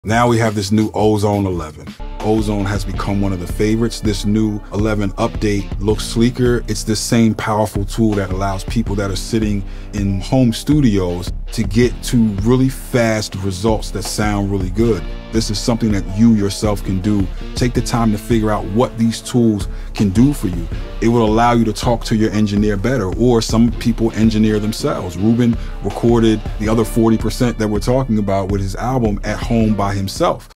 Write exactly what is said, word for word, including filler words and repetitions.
Now we have this new Ozone eleven. Ozone has become one of the favorites. This new eleven update looks sleeker. It's the same powerful tool that allows people that are sitting in home studios to get to really fast results that sound really good. This is something that you yourself can do. Take the time to figure out what these tools can do for you. It will allow you to talk to your engineer better, or some people engineer themselves. Ruben recorded the other forty percent that we're talking about with his album at home by himself.